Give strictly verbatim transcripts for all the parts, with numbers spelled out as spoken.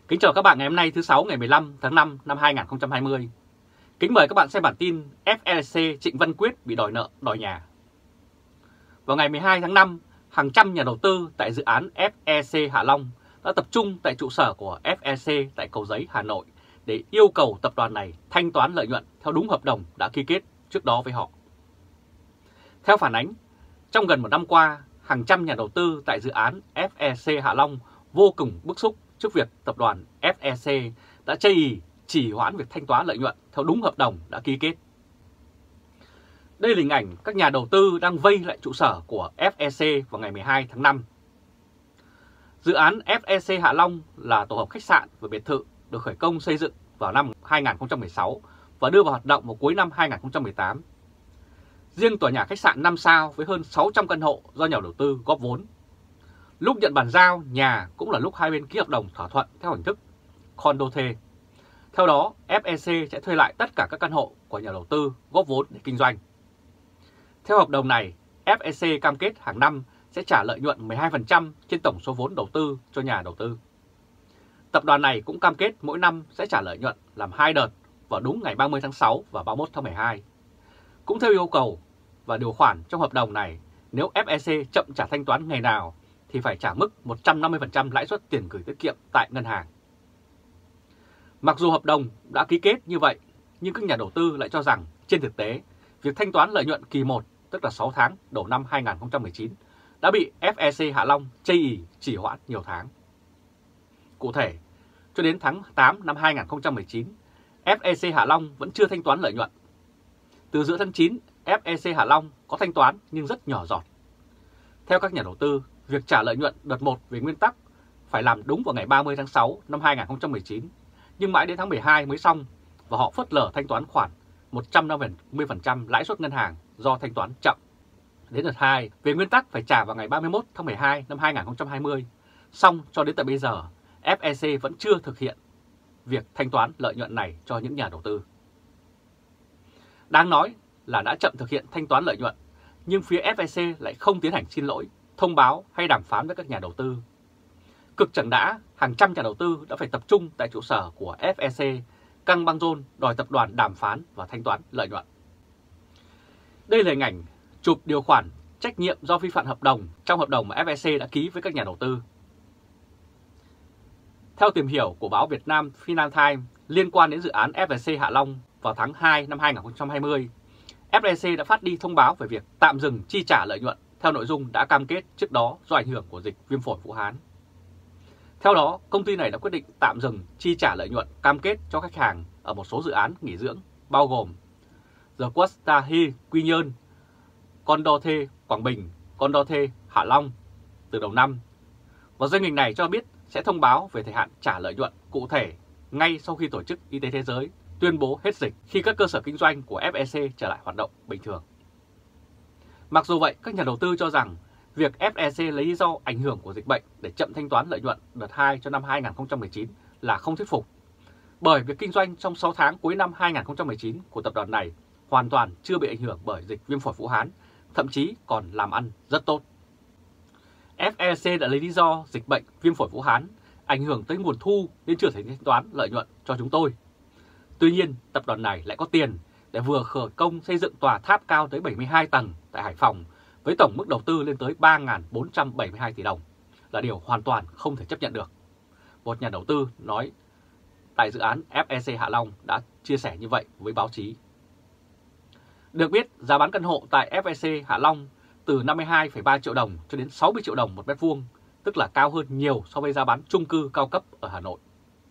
Kính chào các bạn ngày hôm nay thứ Sáu ngày mười lăm tháng năm năm hai nghìn không trăm hai mươi. Kính mời các bạn xem bản tin ép e xê Trịnh Văn Quyết bị đòi nợ đòi nhà. Vào ngày mười hai tháng năm, hàng trăm nhà đầu tư tại dự án ép e xê Hạ Long đã tập trung tại trụ sở của ép e xê tại Cầu Giấy, Hà Nội để yêu cầu tập đoàn này thanh toán lợi nhuận theo đúng hợp đồng đã ký kết trước đó với họ. Theo phản ánh, trong gần một năm qua, hàng trăm nhà đầu tư tại dự án ép e xê Hạ Long vô cùng bức xúc trước việc tập đoàn ép e xê đã chây ỳ trì hoãn việc thanh toán lợi nhuận theo đúng hợp đồng đã ký kết. Đây là hình ảnh các nhà đầu tư đang vây lại trụ sở của ép e xê vào ngày mười hai tháng năm. Dự án ép e xê Hạ Long là tổ hợp khách sạn và biệt thự được khởi công xây dựng vào năm hai nghìn không trăm mười sáu và đưa vào hoạt động vào cuối năm hai nghìn không trăm mười tám. Riêng tòa nhà khách sạn năm sao với hơn sáu trăm căn hộ do nhà đầu tư góp vốn. Lúc nhận bàn giao nhà cũng là lúc hai bên ký hợp đồng thỏa thuận theo hình thức condo thuê. Theo đó, ép e xê sẽ thuê lại tất cả các căn hộ của nhà đầu tư góp vốn để kinh doanh. Theo hợp đồng này, ép e xê cam kết hàng năm sẽ trả lợi nhuận mười hai phần trăm trên tổng số vốn đầu tư cho nhà đầu tư. Tập đoàn này cũng cam kết mỗi năm sẽ trả lợi nhuận làm hai đợt vào đúng ngày ba mươi tháng sáu và ba mươi mốt tháng mười hai. Cũng theo yêu cầu và điều khoản trong hợp đồng này, nếu ép e xê chậm trả thanh toán ngày nào thì phải trả mức một trăm năm mươi phần trăm lãi suất tiền gửi tiết kiệm tại ngân hàng. Mặc dù hợp đồng đã ký kết như vậy, nhưng các nhà đầu tư lại cho rằng trên thực tế, việc thanh toán lợi nhuận kỳ một, tức là sáu tháng đầu năm hai nghìn không trăm mười chín, đã bị ép e xê Hạ Long chây ỳ trì hoãn nhiều tháng. Cụ thể, cho đến tháng tám năm hai nghìn không trăm mười chín, ép e xê Hạ Long vẫn chưa thanh toán lợi nhuận. Từ giữa tháng chín, ép e xê Hạ Long có thanh toán nhưng rất nhỏ giọt. Theo các nhà đầu tư, việc trả lợi nhuận đợt một về nguyên tắc phải làm đúng vào ngày ba mươi tháng sáu năm hai nghìn không trăm mười chín, nhưng mãi đến tháng mười hai mới xong và họ phớt lờ thanh toán khoản một trăm năm mươi phần trăm lãi suất ngân hàng do thanh toán chậm. Đến đợt hai, về nguyên tắc phải trả vào ngày ba mươi mốt tháng mười hai năm hai nghìn không trăm hai mươi, xong cho đến tận bây giờ, ép e xê vẫn chưa thực hiện việc thanh toán lợi nhuận này cho những nhà đầu tư. Đáng nói là đã chậm thực hiện thanh toán lợi nhuận, nhưng phía ép e xê lại không tiến hành xin lỗi, thông báo hay đàm phán với các nhà đầu tư. Cực chẳng đã, hàng trăm nhà đầu tư đã phải tập trung tại trụ sở của ép e xê, căng băng rôn đòi tập đoàn đàm phán và thanh toán lợi nhuận. Đây là hình ảnh chụp điều khoản trách nhiệm do vi phạm hợp đồng trong hợp đồng mà ép e xê đã ký với các nhà đầu tư. Theo tìm hiểu của báo Việt Nam Financial Times liên quan đến dự án ép e xê Hạ Long vào tháng hai năm hai nghìn không trăm hai mươi, ép e xê đã phát đi thông báo về việc tạm dừng chi trả lợi nhuận theo nội dung đã cam kết trước đó do ảnh hưởng của dịch viêm phổi Vũ Hán. Theo đó, công ty này đã quyết định tạm dừng chi trả lợi nhuận cam kết cho khách hàng ở một số dự án nghỉ dưỡng bao gồm The Costa Hill Quy Nhơn, Condotel Quảng Bình, Condotel Hạ Long từ đầu năm. Và doanh nghiệp này cho biết sẽ thông báo về thời hạn trả lợi nhuận cụ thể ngay sau khi Tổ chức Y tế Thế giới tuyên bố hết dịch khi các cơ sở kinh doanh của ép e xê trở lại hoạt động bình thường. Mặc dù vậy, các nhà đầu tư cho rằng việc ép e xê lấy lý do ảnh hưởng của dịch bệnh để chậm thanh toán lợi nhuận đợt hai cho năm hai nghìn không trăm mười chín là không thuyết phục, bởi việc kinh doanh trong sáu tháng cuối năm hai nghìn không trăm mười chín của tập đoàn này hoàn toàn chưa bị ảnh hưởng bởi dịch viêm phổi Vũ Hán, thậm chí còn làm ăn rất tốt. ép e xê đã lấy lý do dịch bệnh viêm phổi Vũ Hán ảnh hưởng tới nguồn thu nên chưa thể thanh toán lợi nhuận cho chúng tôi. Tuy nhiên, tập đoàn này lại có tiền để vừa khởi công xây dựng tòa tháp cao tới bảy mươi hai tầng tại Hải Phòng với tổng mức đầu tư lên tới ba nghìn bốn trăm bảy mươi hai tỷ đồng, là điều hoàn toàn không thể chấp nhận được. Một nhà đầu tư nói tại dự án ép e xê Hạ Long đã chia sẻ như vậy với báo chí. Được biết, giá bán căn hộ tại ép e xê Hạ Long từ năm mươi hai phẩy ba triệu đồng cho đến sáu mươi triệu đồng một mét vuông, tức là cao hơn nhiều so với giá bán chung cư cao cấp ở Hà Nội.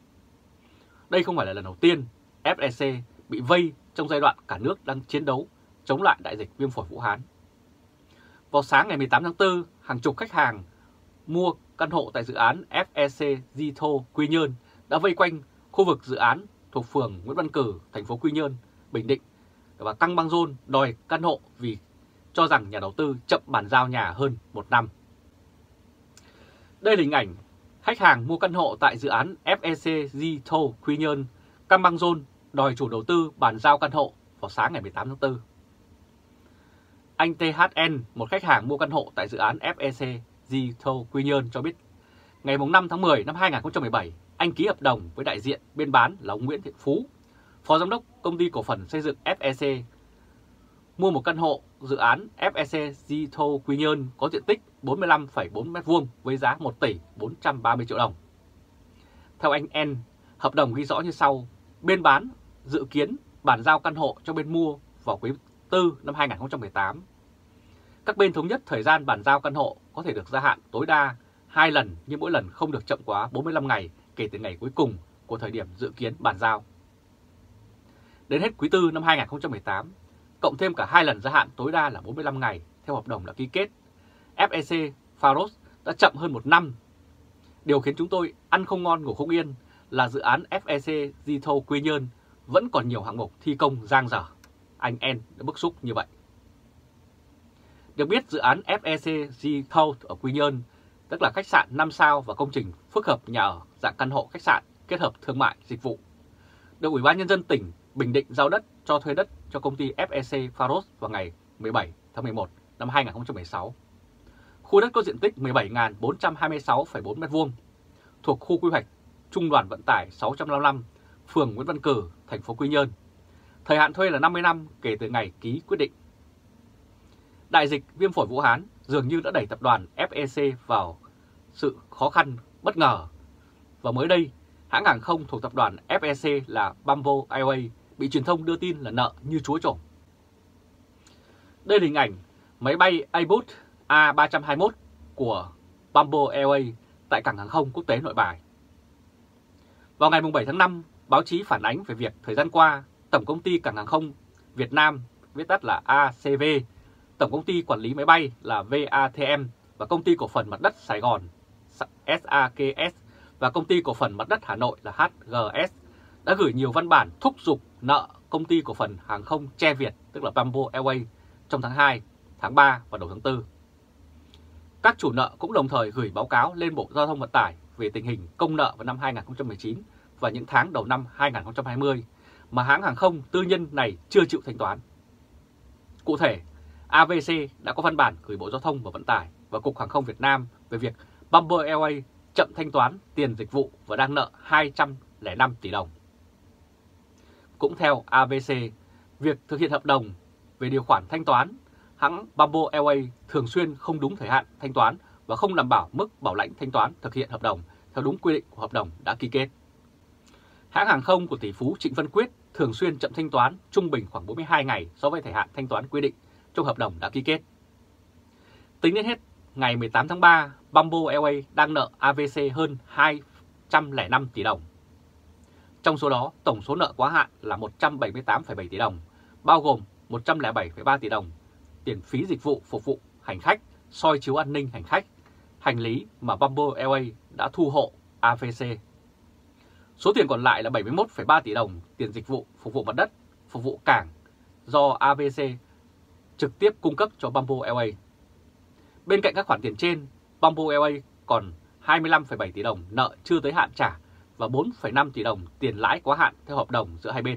Đây không phải là lần đầu tiên ép e xê bị vây trong giai đoạn cả nước đang chiến đấu chống lại đại dịch viêm phổi Vũ Hán. Vào sáng ngày mười tám tháng tư, hàng chục khách hàng mua căn hộ tại dự án ép e xê Zito Quy Nhơn đã vây quanh khu vực dự án thuộc phường Nguyễn Văn Cử, thành phố Quy Nhơn, Bình Định và căng băng rôn đòi căn hộ vì cho rằng nhà đầu tư chậm bàn giao nhà hơn một năm. Đây là hình ảnh khách hàng mua căn hộ tại dự án ép e xê Zito Quy Nhơn, căng băng rôn đòi chủ đầu tư bàn giao căn hộ vào sáng ngày mười tám tháng tư. Anh tê hát en, một khách hàng mua căn hộ tại dự án ép e xê Zito Quy Nhơn cho biết ngày năm tháng mười năm hai nghìn không trăm mười bảy, anh ký hợp đồng với đại diện bên bán là ông Nguyễn Thiện Phú, Phó Giám đốc Công ty Cổ phần Xây dựng ép e xê, mua một căn hộ dự án ép e xê Gito Quy Nhơn có diện tích bốn mươi lăm phẩy bốn mét vuông với giá một tỷ bốn trăm ba mươi triệu đồng. Theo anh N, hợp đồng ghi rõ như sau: bên bán dự kiến bàn giao căn hộ cho bên mua vào quý tư năm hai nghìn không trăm mười tám. Các bên thống nhất thời gian bàn giao căn hộ có thể được gia hạn tối đa hai lần, nhưng mỗi lần không được chậm quá bốn mươi lăm ngày kể từ ngày cuối cùng của thời điểm dự kiến bàn giao. Đến hết quý tư năm hai nghìn không trăm mười tám, cộng thêm cả hai lần gia hạn tối đa là bốn mươi lăm ngày theo hợp đồng đã ký kết, ép e xê Pharos đã chậm hơn một năm. Điều khiến chúng tôi ăn không ngon ngủ không yên là dự án ép e xê Gito Quy Nhơn vẫn còn nhiều hạng mục thi công dang dở. Anh N đã bức xúc như vậy. Được biết, dự án ép e xê Gito ở Quy Nhơn, tức là khách sạn năm sao và công trình phức hợp nhà ở dạng căn hộ khách sạn kết hợp thương mại dịch vụ, được Ủy ban Nhân dân tỉnh Bình Định giao đất cho thuê đất cho công ty ép e xê Pharos vào ngày mười bảy tháng mười một năm hai nghìn không trăm mười sáu. Khu đất có diện tích mười bảy nghìn bốn trăm hai mươi sáu phẩy bốn mét vuông, thuộc khu quy hoạch Trung đoàn Vận tải sáu trăm năm mươi lăm, phường Nguyễn Văn Cử, thành phố Quy Nhơn. Thời hạn thuê là năm mươi năm kể từ ngày ký quyết định. Đại dịch viêm phổi Vũ Hán dường như đã đẩy tập đoàn ép e xê vào sự khó khăn bất ngờ. Và mới đây, hãng hàng không thuộc tập đoàn ép e xê là Bamboo Airways bị truyền thông đưa tin là nợ như chúa trổ. Đây là hình ảnh máy bay Airbus A ba trăm hai mươi mốt của Bamboo Airways tại cảng hàng không quốc tế Nội Bài. Vào ngày bảy tháng năm, báo chí phản ánh về việc thời gian qua, Tổng công ty Cảng hàng không Việt Nam, viết tắt là a xê vê, Tổng công ty Quản lý máy bay là vê a tê em và Công ty Cổ phần Mặt đất Sài Gòn ét a ca ét và Công ty Cổ phần Mặt đất Hà Nội là hát giê ét đã gửi nhiều văn bản thúc giục nợ Công ty Cổ phần Hàng không Che Việt, tức là Bamboo Airways, trong tháng hai, tháng ba và đầu tháng tư. Các chủ nợ cũng đồng thời gửi báo cáo lên Bộ Giao thông Vận tải về tình hình công nợ vào năm hai nghìn không trăm mười chín và những tháng đầu năm hai nghìn không trăm hai mươi mà hãng hàng không tư nhân này chưa chịu thanh toán. Cụ thể, a vê xê đã có văn bản gửi Bộ Giao thông và Vận tải và Cục Hàng không Việt Nam về việc Bamboo Airways chậm thanh toán tiền dịch vụ và đang nợ hai trăm lẻ năm tỷ đồng. Cũng theo a vê xê, việc thực hiện hợp đồng về điều khoản thanh toán, hãng Bamboo Airways thường xuyên không đúng thời hạn thanh toán và không đảm bảo mức bảo lãnh thanh toán thực hiện hợp đồng theo đúng quy định của hợp đồng đã ký kết. Hãng hàng không của tỷ phú Trịnh Văn Quyết thường xuyên chậm thanh toán trung bình khoảng bốn mươi hai ngày so với thời hạn thanh toán quy định trong hợp đồng đã ký kết. Tính đến hết ngày mười tám tháng ba, Bamboo Airways đang nợ a vê xê hơn hai trăm lẻ năm tỷ đồng. Trong số đó, tổng số nợ quá hạn là một trăm bảy mươi tám phẩy bảy tỷ đồng, bao gồm một trăm lẻ bảy phẩy ba tỷ đồng tiền phí dịch vụ phục vụ hành khách, soi chiếu an ninh hành khách, hành lý mà Bamboo Airways đã thu hộ a vê xê. Số tiền còn lại là bảy mươi mốt phẩy ba tỷ đồng tiền dịch vụ phục vụ mặt đất, phục vụ cảng do a vê xê trực tiếp cung cấp cho Bamboo Airways. Bên cạnh các khoản tiền trên, Bamboo Airways còn hai mươi lăm phẩy bảy tỷ đồng nợ chưa tới hạn trả và bốn phẩy năm tỷ đồng tiền lãi quá hạn theo hợp đồng giữa hai bên.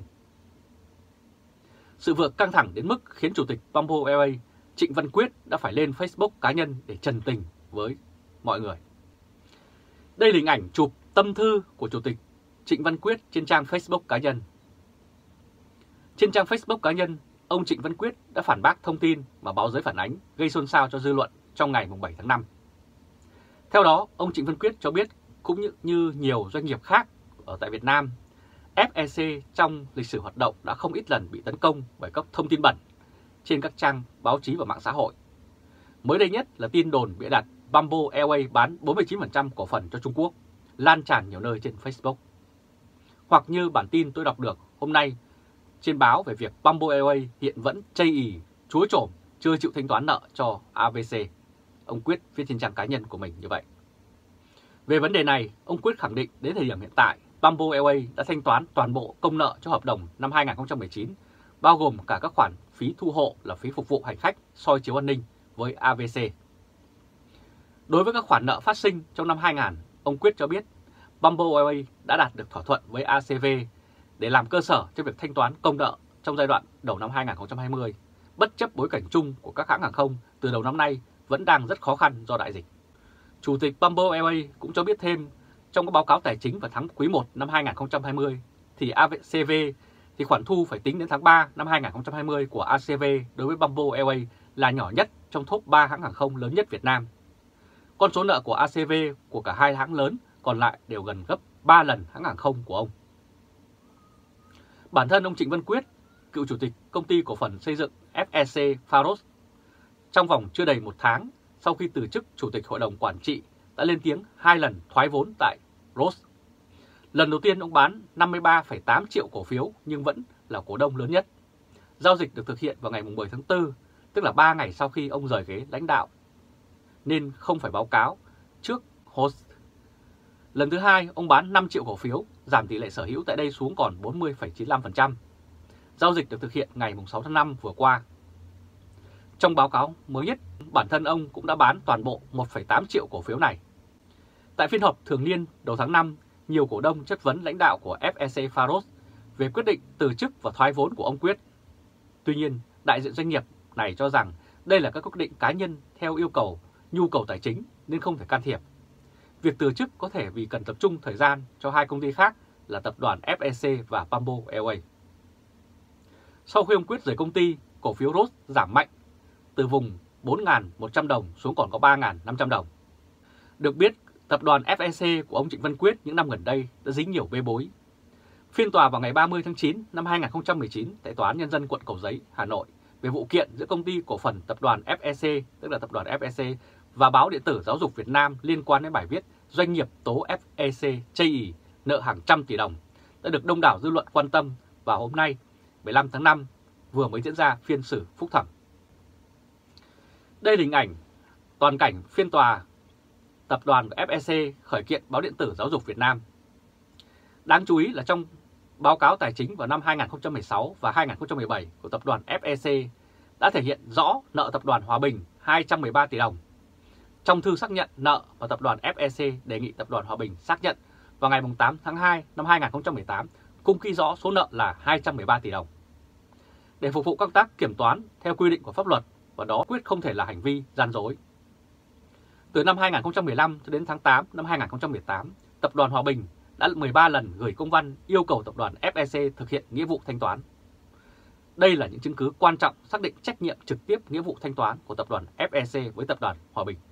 Sự việc căng thẳng đến mức khiến Chủ tịch Bamboo Airways Trịnh Văn Quyết đã phải lên Facebook cá nhân để trần tình với mọi người. Đây là hình ảnh chụp tâm thư của Chủ tịch Trịnh Văn Quyết trên trang Facebook cá nhân. Trên trang Facebook cá nhân, ông Trịnh Văn Quyết đã phản bác thông tin mà báo giới phản ánh gây xôn xao cho dư luận trong ngày bảy tháng năm. Theo đó, ông Trịnh Văn Quyết cho biết cũng như, như nhiều doanh nghiệp khác ở tại Việt Nam, ép e xê trong lịch sử hoạt động đã không ít lần bị tấn công bởi các thông tin bẩn trên các trang báo chí và mạng xã hội. Mới đây nhất là tin đồn bịa đặt Bamboo Airways bán bốn mươi chín phần trăm cổ phần cho Trung Quốc, lan tràn nhiều nơi trên Facebook. Hoặc như bản tin tôi đọc được hôm nay trên báo về việc Bamboo Airways hiện vẫn chây ỳ, chúa trổm, chưa chịu thanh toán nợ cho a vê xê. Ông Quyết viết trên trang cá nhân của mình như vậy. Về vấn đề này, ông Quyết khẳng định đến thời điểm hiện tại, Bamboo Airways đã thanh toán toàn bộ công nợ cho hợp đồng năm hai nghìn không trăm mười chín, bao gồm cả các khoản phí thu hộ là phí phục vụ hành khách, soi chiếu an ninh với a vê xê. Đối với các khoản nợ phát sinh trong năm hai nghìn, ông Quyết cho biết Bamboo Airways đã đạt được thỏa thuận với a xê vê để làm cơ sở cho việc thanh toán công nợ trong giai đoạn đầu năm hai nghìn không trăm hai mươi, bất chấp bối cảnh chung của các hãng hàng không từ đầu năm nay vẫn đang rất khó khăn do đại dịch. Chủ tịch Bamboo Airways cũng cho biết thêm trong các báo cáo tài chính vào tháng quý một năm hai nghìn không trăm hai mươi thì a xê vê thì khoản thu phải tính đến tháng ba năm hai nghìn không trăm hai mươi của a xê vê đối với Bamboo Airways là nhỏ nhất trong top ba hãng hàng không lớn nhất Việt Nam. Con số nợ của a xê vê của cả hai hãng lớn còn lại đều gần gấp ba lần hãng hàng không của ông. Bản thân ông Trịnh Văn Quyết, cựu chủ tịch công ty cổ phần xây dựng ép e xê Pharos, trong vòng chưa đầy một tháng sau khi từ chức chủ tịch hội đồng quản trị đã lên tiếng hai lần thoái vốn tại Ross. Lần đầu tiên ông bán năm mươi ba phẩy tám triệu cổ phiếu nhưng vẫn là cổ đông lớn nhất. Giao dịch được thực hiện vào ngày mười tháng tư, tức là ba ngày sau khi ông rời ghế lãnh đạo, nên không phải báo cáo trước host. Lần thứ hai, ông bán năm triệu cổ phiếu, giảm tỷ lệ sở hữu tại đây xuống còn bốn mươi phẩy chín mươi lăm phần trăm. Giao dịch được thực hiện ngày sáu tháng năm vừa qua. Trong báo cáo mới nhất, bản thân ông cũng đã bán toàn bộ một phẩy tám triệu cổ phiếu này. Tại phiên họp thường niên đầu tháng năm, nhiều cổ đông chất vấn lãnh đạo của ép e xê Pharos về quyết định từ chức và thoái vốn của ông Quyết. Tuy nhiên, đại diện doanh nghiệp này cho rằng đây là các quyết định cá nhân theo yêu cầu, nhu cầu tài chính nên không thể can thiệp. Việc từ chức có thể vì cần tập trung thời gian cho hai công ty khác là tập đoàn ép e xê và Bamboo Airways. Sau khi ông Quyết rời công ty, cổ phiếu Ross giảm mạnh từ vùng bốn nghìn một trăm đồng xuống còn có ba nghìn năm trăm đồng. Được biết, tập đoàn ép e xê của ông Trịnh Văn Quyết những năm gần đây đã dính nhiều bê bối. Phiên tòa vào ngày ba mươi tháng chín năm hai nghìn không trăm mười chín tại Tòa án Nhân dân quận Cầu Giấy, Hà Nội về vụ kiện giữa công ty cổ phần tập đoàn ép e xê, tức là tập đoàn ép e xê, và báo điện tử Giáo dục Việt Nam liên quan đến bài viết doanh nghiệp tố ép e xê chây ỳ nợ hàng trăm tỷ đồng đã được đông đảo dư luận quan tâm, và hôm nay mười lăm tháng năm vừa mới diễn ra phiên xử phúc thẩm. Đây là hình ảnh toàn cảnh phiên tòa tập đoàn ép e xê khởi kiện báo điện tử Giáo dục Việt Nam. Đáng chú ý là trong báo cáo tài chính vào năm hai nghìn không trăm mười sáu và hai nghìn không trăm mười bảy của tập đoàn ép e xê đã thể hiện rõ nợ tập đoàn Hòa Bình hai trăm mười ba tỷ đồng. Trong thư xác nhận nợ mà tập đoàn ép e xê đề nghị tập đoàn Hòa Bình xác nhận vào ngày tám tháng hai năm hai nghìn không trăm mười tám cũng ghi rõ số nợ là hai trăm mười ba tỷ đồng. Để phục vụ công tác kiểm toán theo quy định của pháp luật, và đó quyết không thể là hành vi gian dối. Từ năm hai nghìn không trăm mười lăm cho đến tháng tám năm hai nghìn không trăm mười tám, tập đoàn Hòa Bình đã mười ba lần gửi công văn yêu cầu tập đoàn ép e xê thực hiện nghĩa vụ thanh toán. Đây là những chứng cứ quan trọng xác định trách nhiệm trực tiếp nghĩa vụ thanh toán của tập đoàn ép e xê với tập đoàn Hòa Bình.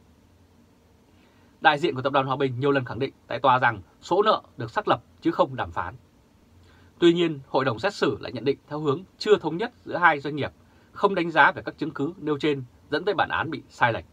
Đại diện của tập đoàn Hòa Bình nhiều lần khẳng định tại tòa rằng số nợ được xác lập chứ không đàm phán. Tuy nhiên, hội đồng xét xử lại nhận định theo hướng chưa thống nhất giữa hai doanh nghiệp, không đánh giá về các chứng cứ nêu trên dẫn tới bản án bị sai lệch.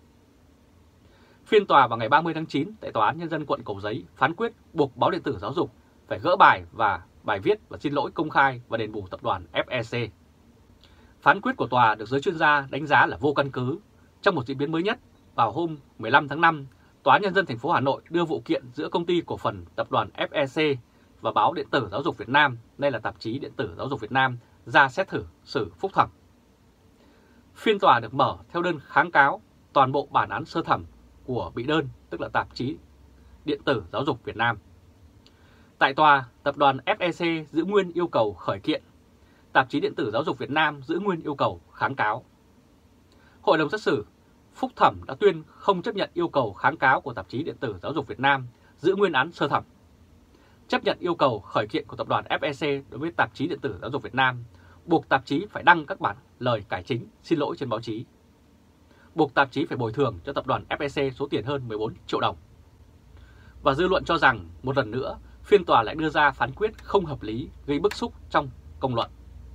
Phiên tòa vào ngày ba mươi tháng chín tại Tòa án Nhân dân quận Cầu Giấy phán quyết buộc báo điện tử Giáo dục phải gỡ bài và bài viết và xin lỗi công khai và đền bù tập đoàn ép e xê. Phán quyết của tòa được giới chuyên gia đánh giá là vô căn cứ. Trong một diễn biến mới nhất, vào hôm mười lăm tháng năm, Tòa án Nhân dân thành phố Hà Nội đưa vụ kiện giữa công ty cổ phần tập đoàn ép e xê và báo điện tử Giáo dục Việt Nam, đây là tạp chí điện tử Giáo dục Việt Nam, ra xét thử xử phúc thẩm. Phiên tòa được mở theo đơn kháng cáo toàn bộ bản án sơ thẩm của bị đơn, tức là tạp chí điện tử Giáo dục Việt Nam. Tại tòa, tập đoàn ép e xê giữ nguyên yêu cầu khởi kiện, tạp chí điện tử Giáo dục Việt Nam giữ nguyên yêu cầu kháng cáo. Hội đồng xét xử phúc thẩm đã tuyên không chấp nhận yêu cầu kháng cáo của tạp chí điện tử Giáo dục Việt Nam, giữ nguyên án sơ thẩm. Chấp nhận yêu cầu khởi kiện của tập đoàn ép e xê đối với tạp chí điện tử Giáo dục Việt Nam, buộc tạp chí phải đăng các bản lời cải chính xin lỗi trên báo chí. Buộc tạp chí phải bồi thường cho tập đoàn ép e xê số tiền hơn mười bốn triệu đồng. Và dư luận cho rằng, một lần nữa, phiên tòa lại đưa ra phán quyết không hợp lý, gây bức xúc trong công luận.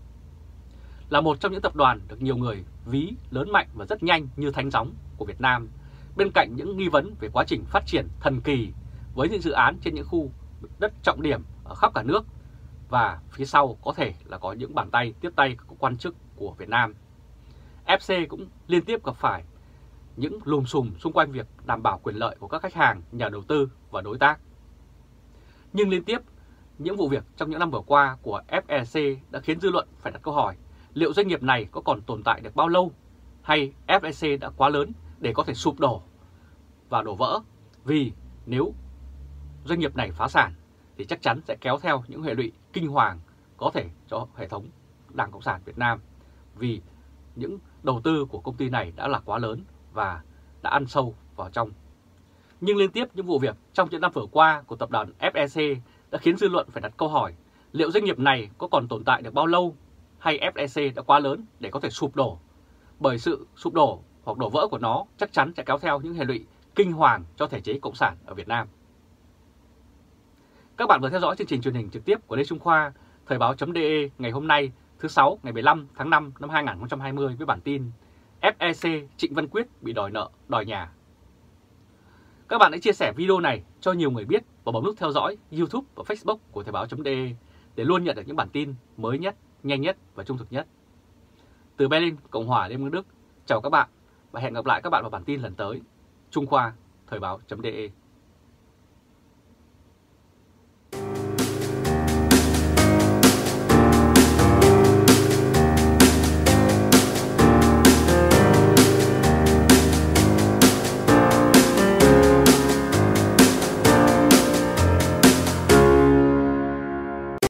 Là một trong những tập đoàn được nhiều người ví lớn mạnh và rất nhanh như thánh gióng của Việt Nam, bên cạnh những nghi vấn về quá trình phát triển thần kỳ với những dự án trên những khu đất trọng điểm ở khắp cả nước, và phía sau có thể là có những bàn tay tiếp tay của quan chức của Việt Nam. ép xê cũng liên tiếp gặp phải những lùm xùm xung quanh việc đảm bảo quyền lợi của các khách hàng, nhà đầu tư và đối tác. Nhưng liên tiếp những vụ việc trong những năm vừa qua của ép e xê đã khiến dư luận phải đặt câu hỏi liệu doanh nghiệp này có còn tồn tại được bao lâu, hay ép e xê đã quá lớn để có thể sụp đổ và đổ vỡ, vì nếu doanh nghiệp này phá sản thì chắc chắn sẽ kéo theo những hệ lụy kinh hoàng có thể cho hệ thống Đảng Cộng sản Việt Nam, vì những đầu tư của công ty này đã là quá lớn và đã ăn sâu vào trong Nhưng liên tiếp những vụ việc trong những năm vừa qua của tập đoàn ép e xê đã khiến dư luận phải đặt câu hỏi liệu doanh nghiệp này có còn tồn tại được bao lâu hay ép e xê đã quá lớn để có thể sụp đổ. Bởi sự sụp đổ hoặc đổ vỡ của nó chắc chắn sẽ kéo theo những hệ lụy kinh hoàng cho thể chế cộng sản ở Việt Nam. Các bạn vừa theo dõi chương trình truyền hình trực tiếp của Lê Trung Khoa, Thời báo.de ngày hôm nay thứ Sáu ngày mười lăm tháng năm năm hai nghìn không trăm hai mươi với bản tin ép e xê Trịnh Văn Quyết bị đòi nợ, đòi nhà. Các bạn hãy chia sẻ video này cho nhiều người biết và bấm nút theo dõi YouTube và Facebook của Thời báo.de để luôn nhận được những bản tin mới nhất, nhanh nhất và trung thực nhất. Từ Berlin, Cộng hòa Liên bang Đức, chào các bạn và hẹn gặp lại các bạn vào bản tin lần tới. Trung Khoa, Thời báo.de.